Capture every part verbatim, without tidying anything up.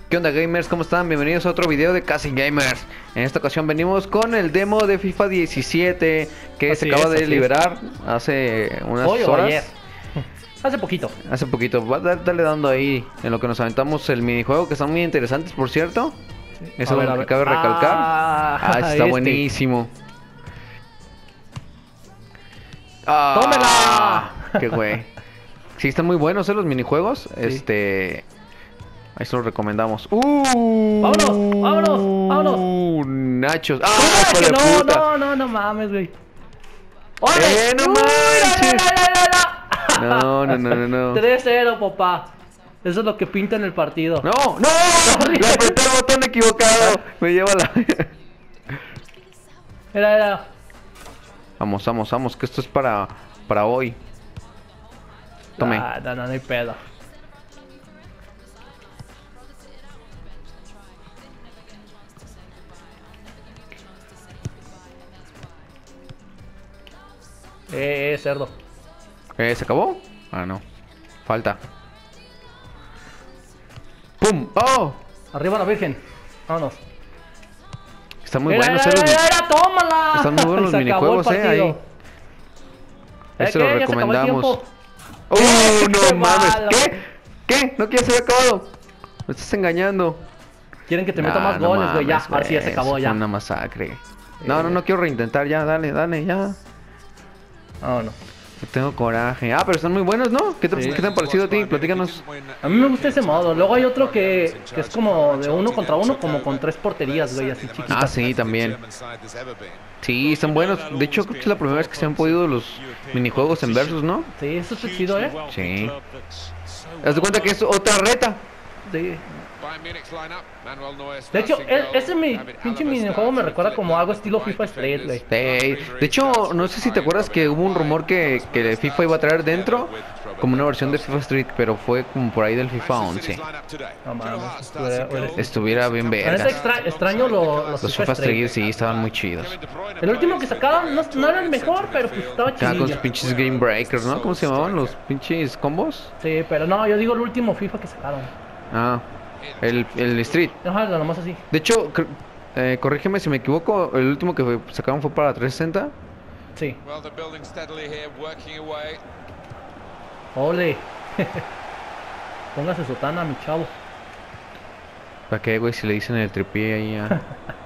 ¿Qué onda, gamers? ¿Cómo están? Bienvenidos a otro video de Casi Gamers. En esta ocasión venimos con el demo de FIFA diecisiete que Así se acaba es, de así liberar hace unas Hoy o horas. ayer. Hace poquito. Hace poquito. Va a dar- darle dando ahí en lo que nos aventamos el minijuego, que están muy interesantes, por cierto. Eso A es ver, lo a que ver. cabe recalcar. Ah, Ah, está este. buenísimo. Ah, ¡Tómela! ¡Qué güey! Sí, están muy buenos, ¿eh? Los minijuegos. Este... Ahí se los recomendamos. ¡Uh! ¡Vámonos! ¡Vámonos! ¡Vámonos! ¡Nachos! ¡Ah, ¡Ah, hijo que de no, puta! no, no, no mames, güey! ¡Órale! ¡Eh, no ¡Uy, manches! la, la, la, la, la! No, no, no, no, no. tres cero, papá. Eso es lo que pinta en el partido. ¡No! ¡No! ¡Le apreté el botón equivocado! Me lleva la... Era, era. Vamos, vamos, vamos, que esto es para... Para hoy. Tome. Ah, no, no, no hay pedo. Eh, eh, cerdo. Eh, ¿se acabó? Ah, no. Falta. ¡Pum! ¡Oh! Arriba la virgen. Vámonos. Están muy Era, buenos, era, eh, los- era, era, tómala. Están muy buenos los Se acabó el minijuegos, eh, partido. ahí. Ahí ¿Eh, se qué? los Ya se acabó el recomendamos. tiempo. ¡Oh, ¡Qué no mames! malo! ¿Qué? ¿Qué? ¿No quieres ser acabado? Me estás engañando. Quieren que te meta Nah, más no goles, güey. Ya, mames, ahora sí ya se güey, acabó, fue ya. una masacre. No, Eh. no, no quiero reintentar, ya, dale, dale, ya. Ah, no. Tengo coraje. Ah, pero están muy buenos, ¿no? ¿Qué te, Sí. ¿qué te han parecido a ti? Platícanos. A mí me gusta ese modo. Luego hay otro que, que es como de uno contra uno, como con tres porterías, güey, así chiquitas. Ah, sí, también. Sí, están buenos. De hecho, creo que es la primera vez que se han podido los minijuegos en versus, ¿no? Sí, eso está chido, ¿eh? Sí. Haz de cuenta que es otra reta. Sí. De hecho, e- ese mi, pinche minijuego me recuerda como algo estilo FIFA Street, güey. Sí. De hecho, no sé si te acuerdas que hubo un rumor que, que FIFA iba a traer dentro como una versión de FIFA Street, pero fue como por ahí del FIFA once. No mames, hubiera- hubiera- Estuviera bien La neta vergas. extra- extraño lo- los, Los FIFA FIFA Street. Street sí estaban muy chidos. El último que sacaron no, no era el mejor, pero pues estaba Acá con sus chidillo. pinches Game Breakers, ¿no? ¿Cómo se llamaban los pinches combos? Sí, pero no, yo digo el último FIFA que sacaron. Ah, el, el Street. Déjalo nomás así. De hecho, cr- eh, corrígeme si me equivoco, el último que fue- sacaron fue para trescientos sesenta. Sí. Ole. Póngase sotana, mi chavo. ¿Para qué, güey? Si le dicen el tripié ahí a...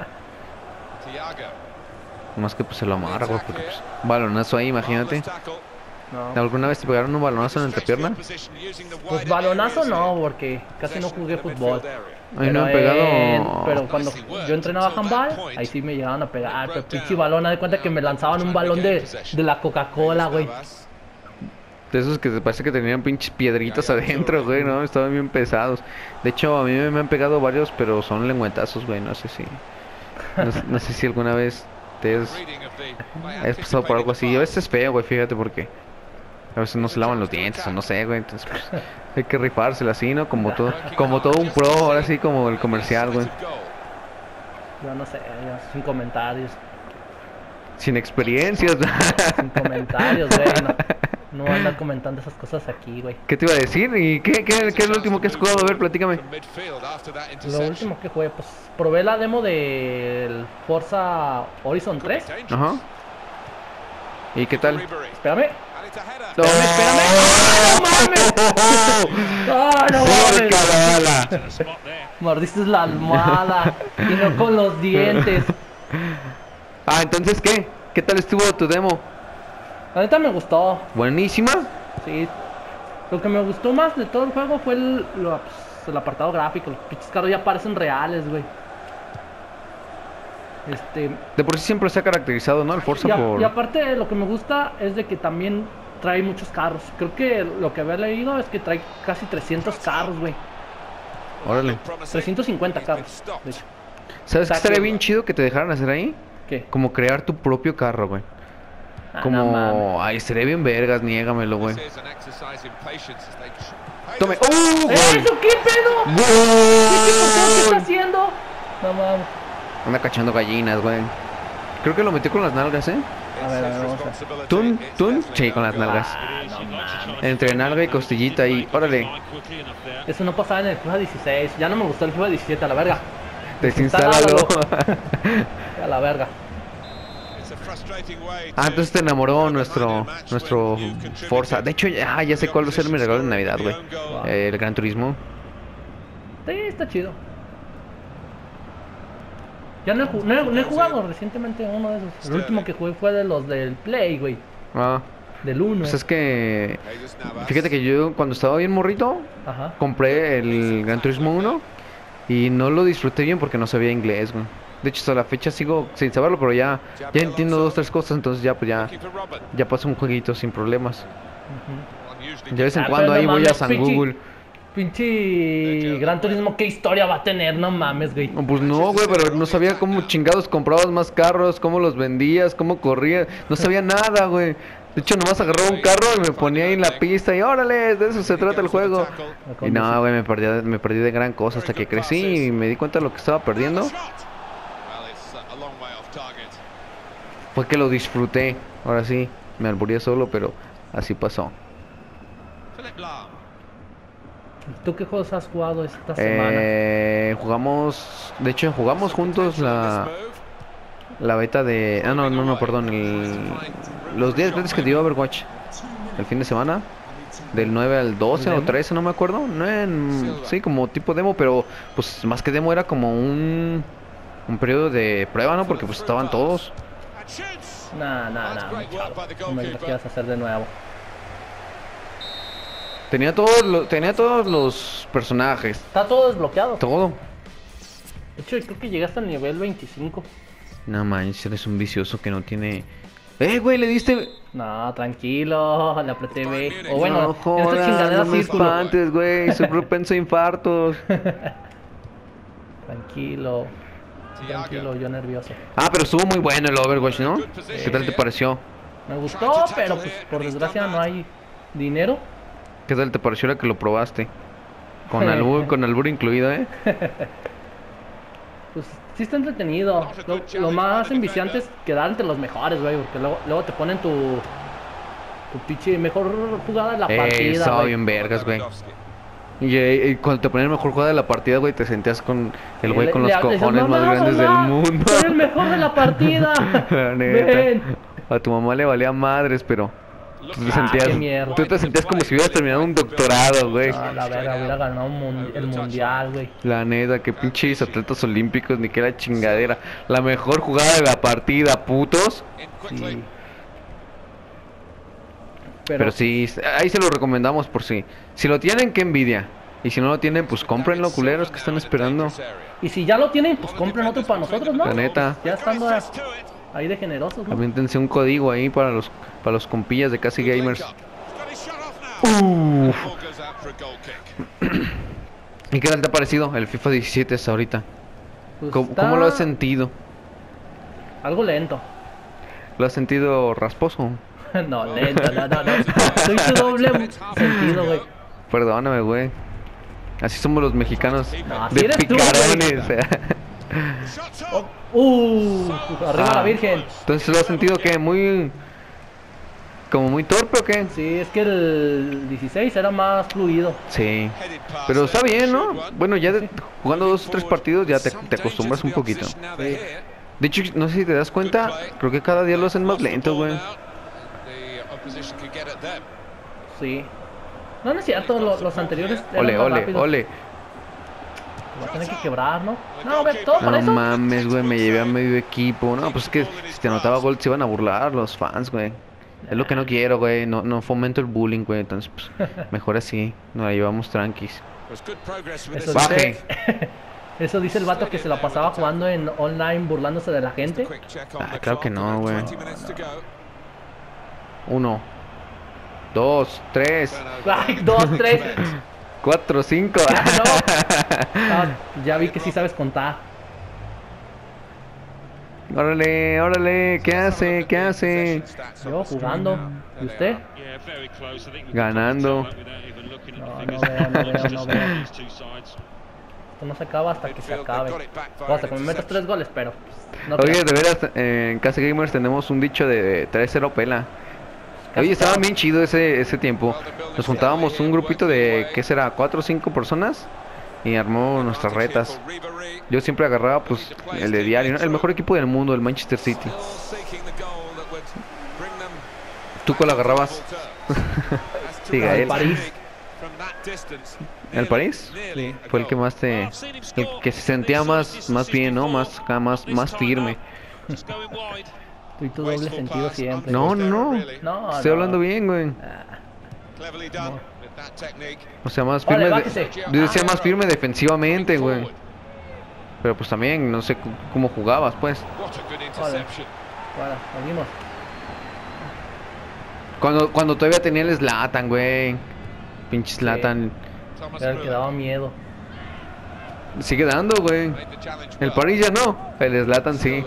Más que pues se lo amarra, güey, porque pues... Balonazo ahí, imagínate. No. ¿Alguna vez te pegaron un balonazo en la entrepierna? Pues balonazo no, porque casi no jugué fútbol. A mí no me han Pero pegado... en- Pero cuando yo entrenaba handball, ahí sí me llegaban a pegar. Pero pinche balón, haz de cuenta que me lanzaban un balón de, de la Coca-Cola, güey. De esos que te parece que tenían pinches piedritas adentro, güey, ¿no? Estaban bien pesados. De hecho, a mí me han pegado varios, pero son lengüetazos, güey, no sé si... No, sé- no sé si alguna vez te has, has pasado por algo así. A veces es feo, güey, fíjate, porque... A veces no se lavan los dientes, o no sé, güey, entonces pues, hay que rifársela así, ¿no? Como todo, como todo un pro, ahora sí como el comercial, güey. Yo no sé, yo sin comentarios. Sin experiencias. Sin comentarios, güey. No, no voy a andar comentando esas cosas aquí, güey. ¿Qué te iba a decir? ¿Y qué, qué, qué es lo último que has jugado? A ver, platícame. Lo último que jugué, pues probé la demo del Forza Horizon tres. Ajá. ¿Y qué tal? Espérame. No, Espérame, espérame. ¡Ah, no mames! ¡Guácala! Mordiste la almohada y no con los dientes. Ah, entonces, ¿qué? ¿Qué tal estuvo tu demo? La neta me gustó. ¿Buenísima? Sí. Lo que me gustó más de todo el juego fue el, lo- pues, el apartado gráfico. Los pinches carros ya parecen reales, güey. Este. De por sí siempre se ha caracterizado, ¿no? El Forza Y, a- por... y aparte lo que me gusta es de que también trae muchos carros. Creo que lo que había leído es que trae casi trescientos carros, güey. Órale. trescientos cincuenta carros, de hecho. ¿Sabes qué Está estaría que- bien chido que te dejaran hacer ahí? ¿Qué? Como crear tu propio carro, güey. Ah, no mames. Como... Ay, estaría bien vergas, niégamelo, güey. Tome... ¡Uh! ¡Eh, ¡Gol! eso qué pedo! ¿Qué, qué, qué, qué está ¡Gol! haciendo? No mames. Anda cachando gallinas, güey. Creo que lo metió con las nalgas, ¿eh? A ver, a ver, vamos a... ¿Tun? ¿Tun? Sí, con las nalgas. Ah, no mames. Entre nalga y costillita y... Órale. Eso no pasaba en el FIFA dieciséis. Ya no me gustó el FIFA diecisiete, a la verga. Desinstálalo. A la verga. Ah, entonces te enamoró nuestro nuestro Forza. De hecho, ya, ya sé cuál va a ser mi regalo de Navidad, güey. Wow. Eh, el Gran Turismo. Sí, está chido. Ya no he, ju- no he- no he jugado recientemente uno de esos. El último que jugué fue de los del Play, güey. Ah, Del uno. pues es que... Fíjate que yo cuando estaba bien morrito, Ajá. compré el Gran Turismo uno y no lo disfruté bien porque no sabía inglés, güey. De hecho, hasta la fecha sigo sin saberlo, pero ya, ya entiendo dos, tres cosas, entonces ya, pues ya, ya paso un jueguito sin problemas. Ujú. Ya de vez en Ah, cuando pero ahí no voy a mames, San pinche- Google. Pinche Gran Turismo, ¿qué historia va a tener? No mames, güey. No, pues no, güey, pero no sabía cómo chingados comprabas más carros, cómo los vendías, cómo corrías. No sabía nada, güey. De hecho, nomás agarraba un carro y me ponía ahí en la pista y órale, de eso se trata el juego. Y no, güey, me perdí, me perdí de gran cosa hasta que crecí y me di cuenta de lo que estaba perdiendo. Fue que lo disfruté. Ahora sí, me albureé solo, pero así pasó. ¿Tú qué juegos has jugado esta semana? Eh, jugamos, de hecho, jugamos juntos la la beta de, ah no, no, no, perdón, el, los días gratis que dio Overwatch el fin de semana, del nueve al doce o trece, no me acuerdo, no en, sí, como tipo demo, pero pues más que demo era como un un periodo de prueba, ¿no? Porque pues estaban todos. Nah, nah, nah, muy chavo. No me lo quieras hacer de nuevo. Tenía todos los, tenía todos los personajes, Está todo desbloqueado. todo. De hecho, creo que llegaste al nivel veinticinco. No manches, eres un vicioso que no tiene... ¡Eh, güey, le diste! No, tranquilo, le apreté B. O bueno, No en esta jodas, chingadera no me círculo. espantes, güey, soy propenso a infartos. Tranquilo. Tranquilo, yo nervioso. Ah, pero estuvo muy bueno el Overwatch, ¿no? ¿Qué tal te pareció? Me gustó, pero pues por desgracia no hay dinero. ¿Qué tal te pareció la que lo probaste? Con albur, con albur incluido, ¿eh? Pues sí está entretenido. Lo, lo más enviciante es quedar entre los mejores, güey, porque luego, luego te ponen tu tu pinche mejor jugada de la Eh, partida, estaba güey. bien vergas, güey. Y, eh, y cuando te ponían el mejor jugada de la partida, güey, te sentías con el güey Le- con le- los le dices, cojones más "Mamá, grandes mamá, del mundo. soy el mejor de la partida. La neta. Ven. A tu mamá le valía madres, pero tú te Ah, sentías, qué mierda. tú te sentías como si hubieras terminado un doctorado, güey. Ah, la verga, hubiera ganado un mun- el mundial, güey. La neta, que pinches atletas olímpicos, ni que era chingadera. La mejor jugada de la partida, putos. Sí. Pero, sí, ahí se lo recomendamos por si. Si lo tienen, qué envidia. Y si no lo tienen, pues cómprenlo, culeros, que están esperando. Y si ya lo tienen, pues compren otro para nosotros, ¿no? La neta. Ya estando ahí de generosos, ¿no? Aviéntense un código ahí para los para los compillas de Casi Gamers. Uf. ¿Y qué tal te ha parecido el FIFA diecisiete hasta ahorita? Pues ¿Cómo, está cómo lo has sentido? algo lento. ¿Lo has sentido rasposo? No, lento, no, no, no. Soy su doble sentido, güey. Perdóname, güey. Así somos los mexicanos. No, así De eres tú, picarones. Oh, uh, arriba Ah. la Virgen. Entonces lo has sentido que muy... como muy torpe o qué? Sí, es que el dieciséis era más fluido. Sí. Pero está bien, ¿no? Bueno, ya de- jugando dos o tres partidos ya te, te acostumbras un poquito. Sí. De hecho, no sé si te das cuenta, creo que cada día lo hacen más lento, güey. Sí. No, no es cierto, lo- los anteriores eran Ole, más ole, rápidos. ole. Lo va a tener que quebrar, ¿no? No, a ver, todo para No eso. mames, güey, me llevé a medio equipo. No, pues es que si te anotaba gol se iban a burlar los fans, güey. Es lo que no quiero, güey. No, no fomento el bullying, güey. Entonces, pues, mejor así. Nos la llevamos tranquis. Eso Baje. dice, eso dice el vato que se la pasaba jugando en online burlándose de la gente. Ah, claro que no, güey. Uno, dos, tres, Ay, dos, tres. cuatro, cinco. No. Ah, ya vi que sí sabes contar. Órale, órale. ¿Qué hace? ¿Qué hace? Yo jugando. ¿Y usted? Ganando. No, no veo, no veo, no veo. Esto no se acaba hasta que se acabe. O hasta que me metas tres goles, pero... No Oye, creo. de veras, eh, en Casa Gamers tenemos un dicho de tres cero pela. Oye, estaba bien chido ese, ese tiempo. Nos juntábamos un grupito de, ¿qué será? Cuatro o cinco personas y armó nuestras retas. Yo siempre agarraba, pues, el de diario, ¿no? El mejor equipo del mundo, el Manchester City. ¿Tú cuál agarrabas? Sí, El Gael. París. ¿El París? Sí. Fue el que más te... El que se sentía más, más bien, ¿no? Más, acá, más, más firme. Tú y tu doble sentido siempre. No, no, no. No, Estoy no. hablando bien, güey. Ah, O sea, más Órale, firme. bájese. de- Yo decía más firme defensivamente, güey. Pero pues también, no sé cu- cómo jugabas, pues. Órale. Bueno, venimos. Cuando, cuando todavía tenía el Zlatan, güey. Pinche Zlatan. Era el que daba miedo. Sigue dando, güey. El París ya no. El Zlatan sí.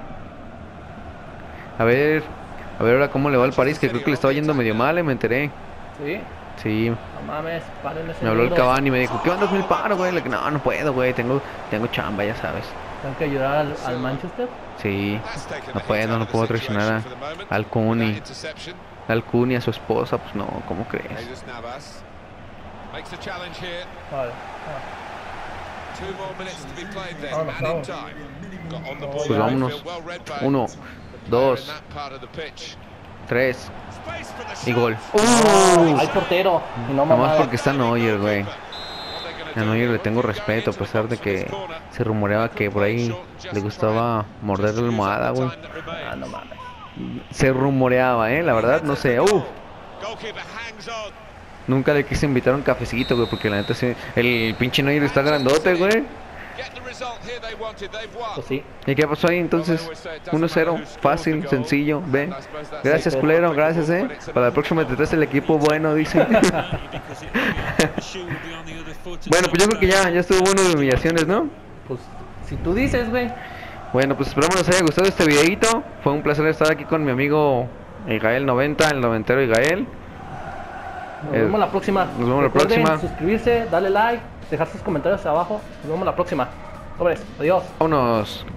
A ver. A ver ahora cómo le va al París, que creo que le estaba yendo medio mal, eh, me enteré. ¿Sí? Sí. No mames, párenle ese Me habló el negro. Cavani y me dijo, ¿qué onda mil paro, güey? Le dije, no, no puedo, güey. Tengo, tengo chamba, ya sabes. ¿Tengo que ayudar al, al Manchester? Sí. No puedo, no puedo traicionar a, al Cuni. Al Cuni, a su esposa, pues no, ¿cómo crees? Vale. Vámonos, vamos. Pues vámonos. Uno, dos, tres y gol. ¡Uh! Hay portero. Y no Nomás mamada. porque está Neuer, güey. A Neuer le tengo respeto, a pesar de que se rumoreaba que por ahí le gustaba morder la almohada, güey. Ah, no mames. Se rumoreaba, eh, la verdad, no sé. Uh, nunca le quise invitar a un cafecito, güey, porque la neta sí. El pinche Neuer está grandote, güey. Pues sí. ¿Y qué pasó ahí entonces? uno cero, fácil, sencillo, ven. Gracias, culero, gracias, eh. Para la próxima te traes el equipo bueno, dice. Bueno, pues yo creo que ya, ya estuvo bueno de humillaciones, ¿no? Pues si tú dices, güey. Bueno, pues esperamos les haya gustado este videito. Fue un placer estar aquí con mi amigo Igael noventa, el noventero Igael. Nos Eh, vemos la próxima. nos vemos la Recuerden próxima. suscribirse, darle like, dejar sus comentarios abajo. Nos vemos la próxima. Sobres, adiós. Vámonos.